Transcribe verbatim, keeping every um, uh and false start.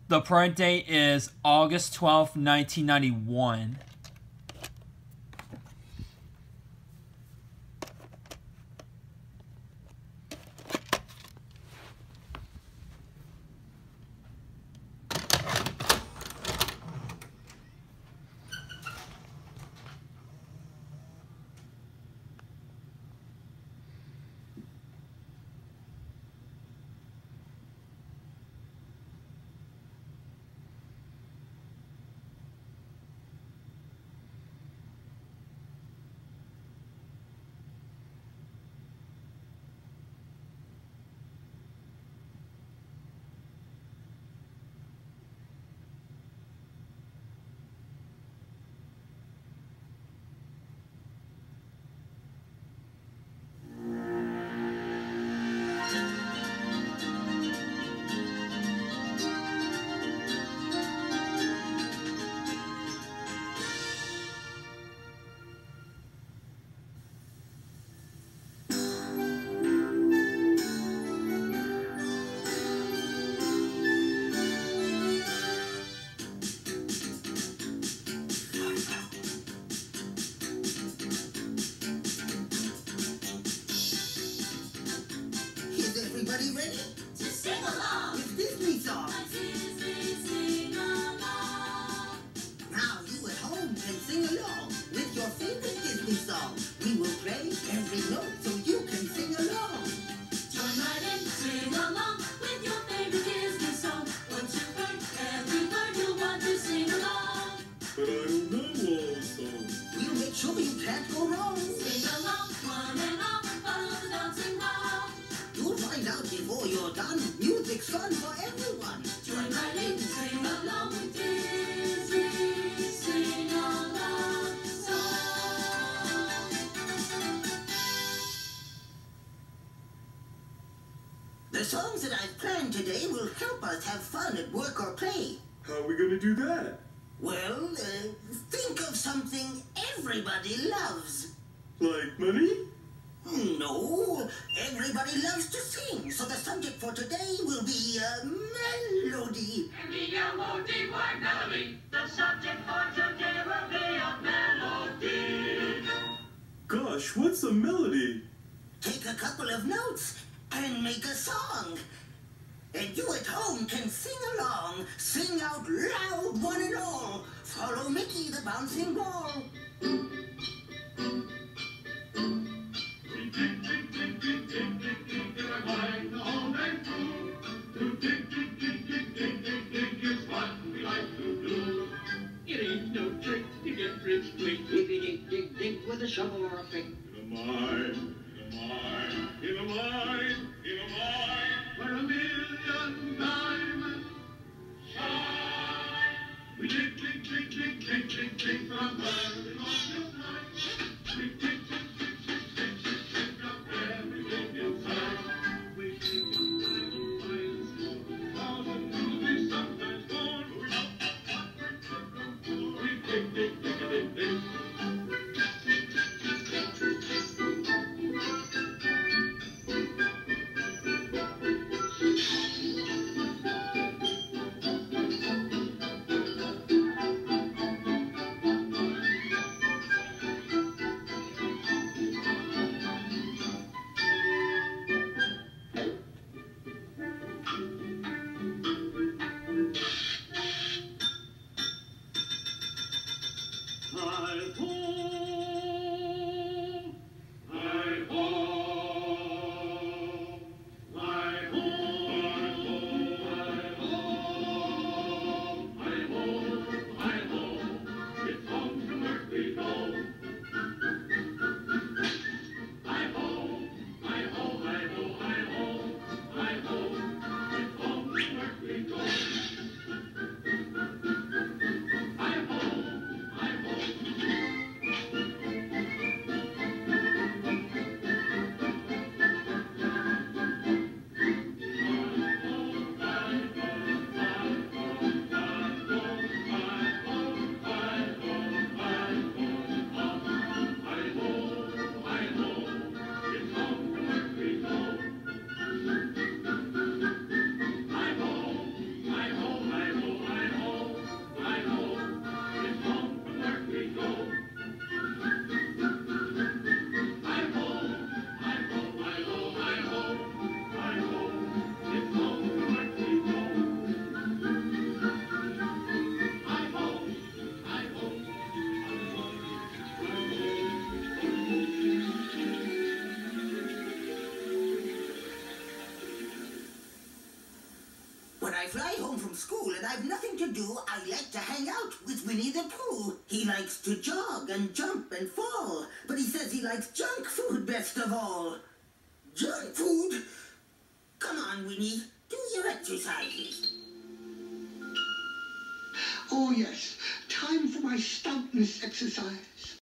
The current date is August twelfth, nineteen ninety-one. Everybody ready? To sing along with Disney songs. A Disney sing-along. Now you at home can sing along with your favorite Disney song. We will play every note so you can sing along. Join right in, sing along with your favorite Disney song. Once you've heard every word, you'll want to sing along. But I don't know all the songs. We'll make sure you can't go wrong. Sing along, one and all, follow the dancing ball. You'll find out before you're done. Music's fun for everyone. Join right in, sing along with Disney sing-along song. The songs that I've planned today will help us have fun at work or play. How are we going to do that? Well, uh, think of something everybody loves. Like money? No, everybody loves to sing, so the subject for today will be uh, melody. M E L O D Y, melody. The subject for today will be a melody. Gosh, what's a melody? Take a couple of notes and make a song. And you at home can sing along, sing out loud one and all. Follow Mickey the bouncing ball. It ain't no trick to get rich quick if you dig, dig, dig with a shovel or a pick. In a mine, in a mine, in a mine, in a mine, where a million diamonds shine. We dig, dig, dig, dig, dig, dig, dig from early morning night. We dig, dig, dig, dig, dig, dig, dig up everything inside. We dig up diamond mines for thousand rubies, sometimes more. We dig, dig, dig, dig, dig. do, I like to hang out with Winnie the Pooh. He likes to jog and jump and fall, but he says he likes junk food best of all. Junk food? Come on, Winnie, do your exercises. Oh, yes, time for my stoutness exercise.